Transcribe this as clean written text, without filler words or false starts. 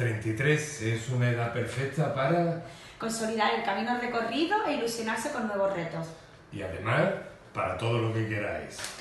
33 es una edad perfecta para... consolidar el camino recorrido e ilusionarse con nuevos retos. Y además, para todo lo que queráis.